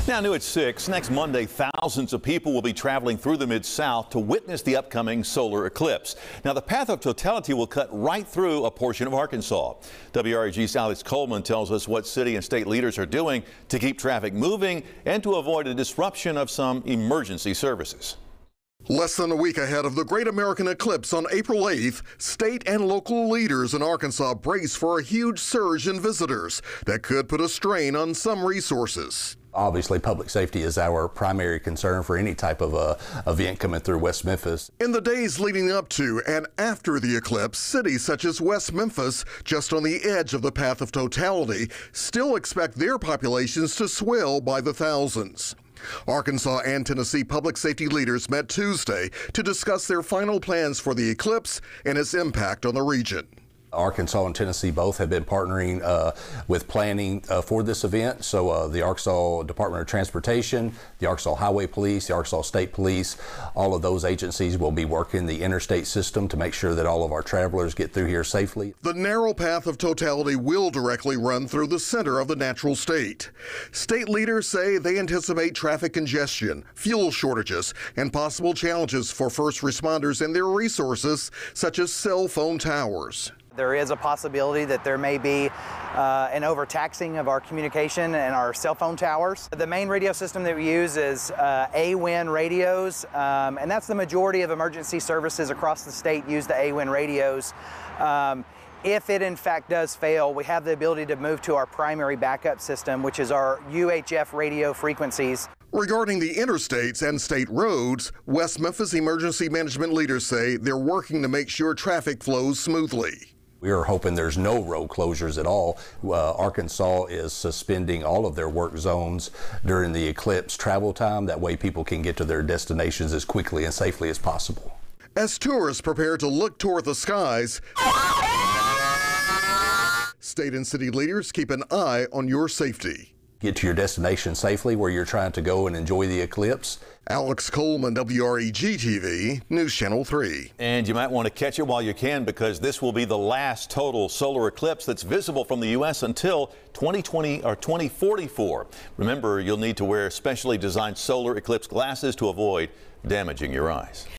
Now new at 6, next Monday, thousands of people will be traveling through the Mid-South to witness the upcoming solar eclipse. Now the path of totality will cut right through a portion of Arkansas. WREG's Alex Coleman tells us what city and state leaders are doing to keep traffic moving and to avoid a disruption of some emergency services. Less than a week ahead of the Great American Eclipse on April 8th, state and local leaders in Arkansas brace for a huge surge in visitors that could put a strain on some resources. Obviously, public safety is our primary concern for any type of event coming through West Memphis. In the days leading up to and after the eclipse, cities such as West Memphis, just on the edge of the path of totality, still expect their populations to swell by the thousands. Arkansas and Tennessee public safety leaders met Tuesday to discuss their final plans for the eclipse and its impact on the region. Arkansas and Tennessee both have been partnering with planning for this event. So the Arkansas Department of Transportation, the Arkansas Highway Police, the Arkansas State Police, all of those agencies will be working the interstate system to make sure that all of our travelers get through here safely. The narrow path of totality will directly run through the center of the natural state. State leaders say they anticipate traffic congestion, fuel shortages, and possible challenges for first responders and their resources, such as cell phone towers. There is a possibility that there may be an overtaxing of our communication and our cell phone towers. The main radio system that we use is AWIN radios, and that's the majority of emergency services across the state use the AWIN radios. If it in fact does fail, we have the ability to move to our primary backup system, which is our UHF radio frequencies. Regarding the interstates and state roads, West Memphis emergency management leaders say they're working to make sure traffic flows smoothly. We are hoping there's no road closures at all. Arkansas is suspending all of their work zones during the eclipse travel time. That way people can get to their destinations as quickly and safely as possible. As tourists prepare to look toward the skies, state and city leaders keep an eye on your safety. Get to your destination safely where you're trying to go and enjoy the eclipse. Alex Coleman, WREG-TV, News Channel 3. And you might want to catch it while you can, because this will be the last total solar eclipse that's visible from the U.S. until 2020 or 2044. Remember, you'll need to wear specially designed solar eclipse glasses to avoid damaging your eyes.